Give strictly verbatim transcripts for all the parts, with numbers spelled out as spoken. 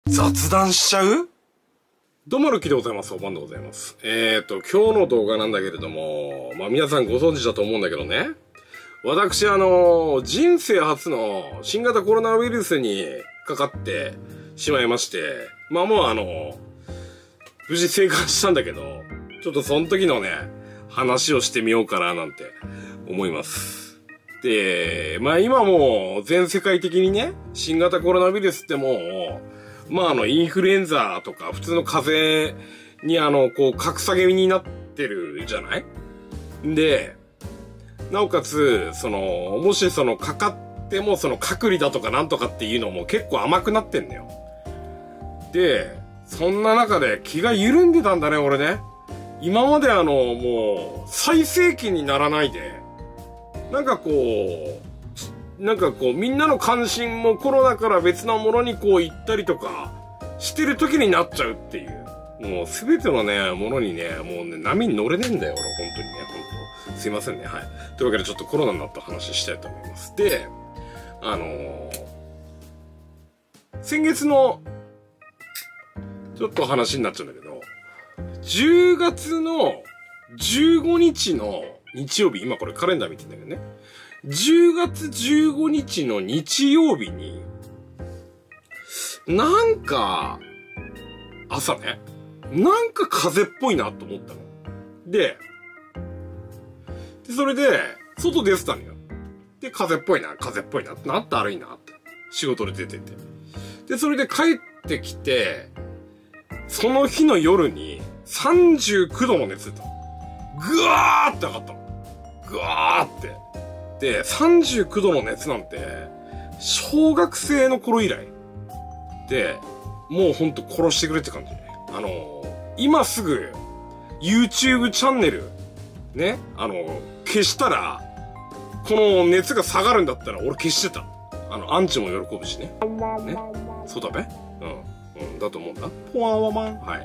雑談しちゃう？どうも、ルッキーでございます。おばんでございます。えーと、今日の動画なんだけれども、まあ皆さんご存知だと思うんだけどね。私、あの、人生初の新型コロナウイルスにかかってしまいまして、まあもうあの、無事生還したんだけど、ちょっとその時のね、話をしてみようかななんて思います。で、まあ今もう全世界的にね、新型コロナウイルスってもう、まああの、インフルエンザとか普通の風邪にあの、こう、格下げになってるじゃない？で、なおかつ、その、もしその、かかってもその隔離だとかなんとかっていうのも結構甘くなってんだよ。で、そんな中で気が緩んでたんだね、俺ね。今まであの、もう、最盛期にならないで、なんかこう、なんかこう、みんなの関心もコロナから別なものにこう行ったりとか、してる時になっちゃうっていう。もうすべてのね、ものにね、もうね、波に乗れねえんだよ、俺、本当にね、本当すいませんね、はい。というわけでちょっとコロナになった話したいと思います。で、あのー、先月の、ちょっと話になっちゃうんだけど、じゅうがつのじゅうごにちの日曜日、今これカレンダー見てんだけどね、じゅうがつじゅうごにちの日曜日に、なんか、朝ね、なんか風邪っぽいなと思ったの。で、でそれで、外出てたのよ。で、風邪っぽいな、風邪っぽいな、なった悪いなって。仕事で出てて。で、それで帰ってきて、その日の夜にさんじゅうきゅうどの熱出たの。ぐわーって上がったの。ぐわーって。で、さんじゅうきゅうどの熱なんて、小学生の頃以来。で、もうほんと殺してくれって感じ。あのー、今すぐ、YouTube チャンネル、ね、あのー、消したら、この熱が下がるんだったら俺消してた。あの、アンチも喜ぶしね。ね。そうだべ？うん。うん、だと思うんだ。ポワワマン。はい。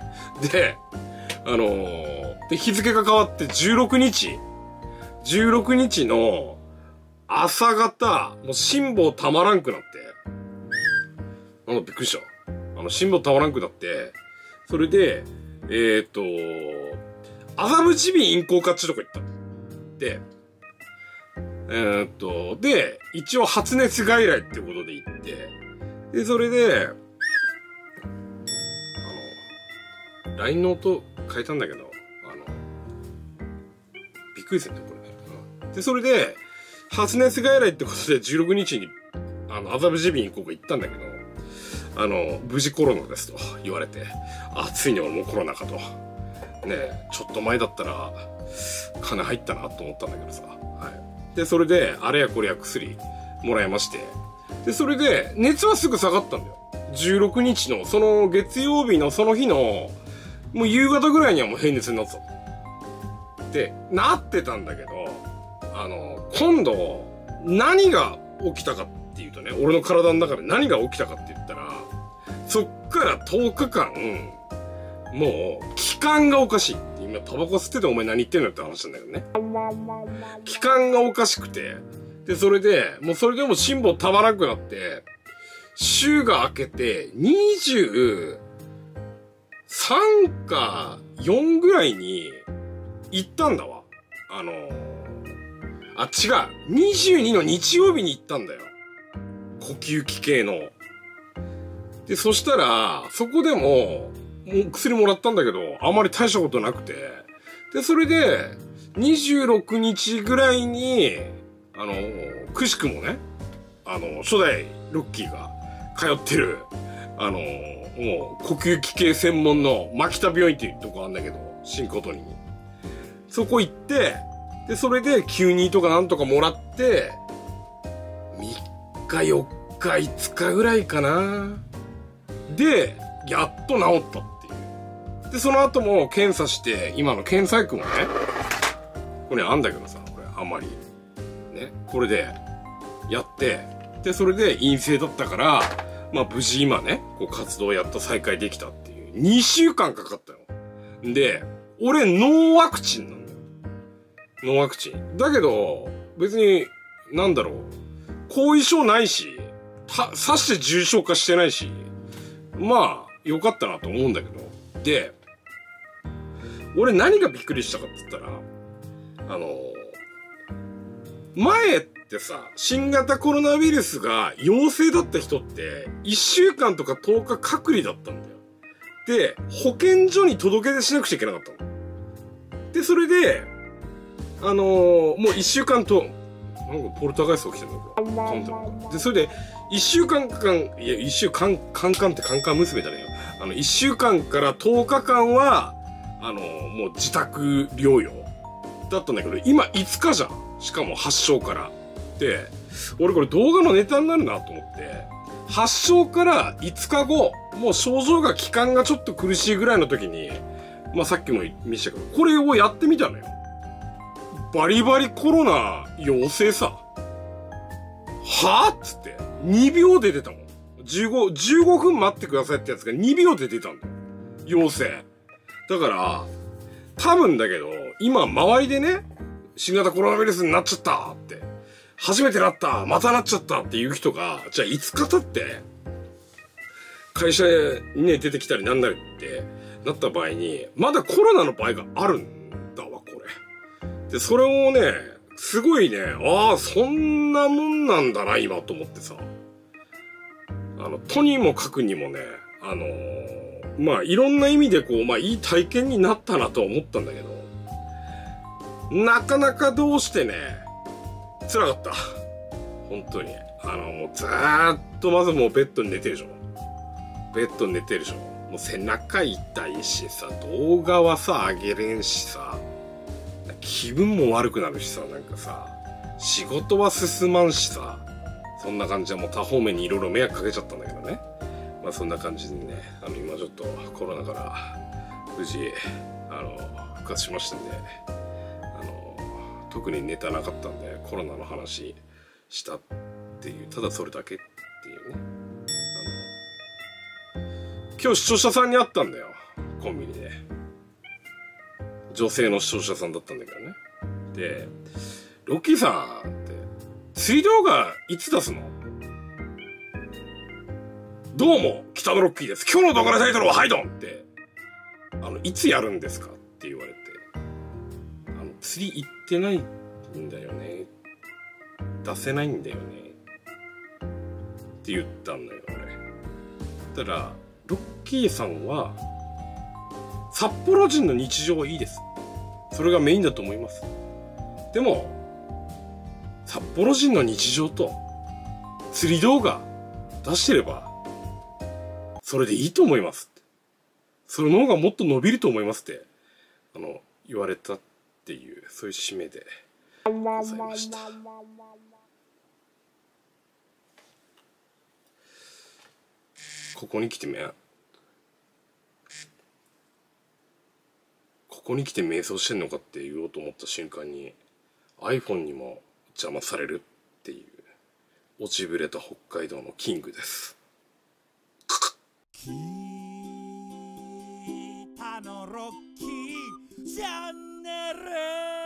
で、あのー、で、日付が変わってじゅうろくにち ?じゅうろくにちの朝方、もう辛抱たまらんくなって。あの、びっくりした。あの、辛抱たまらんくなって、それで、えっと、麻布耳鼻咽喉科ってとこ行った。で、えー、っと、で、一応発熱外来ってことで行って、で、それで、あの、ライン の音変えたんだけど、あの、びっくりするんだよ、これね。うん。で、それで、発熱外来ってことでじゅうろくにちに、あの、麻布耳鼻咽喉科行ったんだけど、あの、無事コロナですと言われて、あ、ついに俺もコロナかと。ねえ、ちょっと前だったら、金入ったなと思ったんだけどさ。はい。で、それで、あれやこれや薬もらいまして。で、それで、熱はすぐ下がったんだよ。じゅうろくにちの、その月曜日のその日の、もう夕方ぐらいにはもう平熱になってた。で、なってたんだけど、あの、今度、何が起きたかっていうとね、俺の体の中で何が起きたかって言ったら、そっからとおかかん、もう、気管がおかしいって、今タバコ吸っててお前何言ってんのって話なんだけどね。気管がおかしくて、で、それで、もうそれでも辛抱たまらなくなって、週が明けてにじゅうさんかよんぐらいに行ったんだわ。あのー、あ、違う。にじゅうにの日曜日に行ったんだよ。呼吸器系の。で、そしたら、そこでも、もう薬もらったんだけど、あまり大したことなくて。で、それで、にじゅうろくにちぐらいに、あの、くしくもね、あの、初代ロッキーが通ってる、あの、もう、呼吸器系専門の牧田病院っていうとこあるんだけど、新琴に。そこ行って、で、それで、きゅうにとかなんとかもらって、みっかよっかいつかぐらいかな。で、やっと治ったっていう。で、その後も検査して、今の検査薬もね、これあんだけどさ、これあんまり。ね、これで、やって、で、それで陰性だったから、まあ無事今ね、こう活動やっと再開できたっていう。にしゅうかんかかったよ。で、俺ノーワクチンなんだよ。ノーワクチン。だけど、別に、なんだろう、後遺症ないし、た、刺して重症化してないし、 まあよかったなと思うんだけど、で俺何がびっくりしたかって言ったら、あの前ってさ、新型コロナウイルスが陽性だった人っていっしゅうかんとかとおか隔離だったんだよ。で保健所に届け出しなくちゃいけなかったので、それであのー、もういっしゅうかんとなんかポルターガイスト起きてんのかで、それでいっしゅうかんかんいやいっしゅうかんカンカンってカンカン娘だねよ。あのいっしゅうかんからとおかかんはあのー、もう自宅療養だったんだけど、今いつかじゃん。しかも発症からで、俺これ動画のネタになるなと思って、発症からいつかご、もう症状が期間がちょっと苦しいぐらいの時に、まあさっきも見せたけど、これをやってみたのよ。バリバリコロナ陽性さ。はぁっつって、にびょうで出たもん。じゅうご、じゅうごふん待ってくださいってやつがにびょうで出たんだよ。陽性。だから、多分だけど、今周りでね、新型コロナウイルスになっちゃったって、初めてなった、またなっちゃったっていう人が、じゃあいつか経って、会社にね、出てきたりなんなりってなった場合に、まだコロナの場合があるんだわ、これ。で、それをね、すごいね、ああ、そんなもんなんだな、今、と思ってさ。あの、とにもかくにもね、あのー、まあ、いろんな意味でこう、まあ、いい体験になったなと思ったんだけど、なかなかどうしてね、辛かった。本当に。あの、もうずーっとまずもうベッドに寝てるでしょ。ベッドに寝てるでしょ。もう背中痛いしさ、動画はさ、上げれんしさ、気分も悪くなるしさ、なんかさ、仕事は進まんしさ、そんな感じでもう多方面にいろいろ迷惑かけちゃったんだけどね。まあそんな感じでね、あの今ちょっとコロナから無事、あの、復活しましたんで、特にネタなかったんでコロナの話したっていう、ただそれだけっていうね。あの今日視聴者さんに会ったんだよ、コンビニで。女性の視聴者さんだったんだけどね。で、ロッキーさんって釣り動画いつ出すの？どうも北のロッキーです、今日の動画のタイトルはハイドンって、あのいつやるんですかって言われて、あの釣り行ってないんだよね、出せないんだよねって言ったんだよ俺。たらロッキーさんは札幌人の日常はいいです、それがメインだと思います、でも札幌人の日常と釣り動画出してればそれでいいと思いますって、その方がもっと伸びると思いますってあの言われたっていう、そういう締めでございました。ここに来てめここに来て瞑想してんのかって言おうと思った瞬間に iPhone にも邪魔されるっていう落ちぶれた北海道のキングです。 北のロッキーチャンネル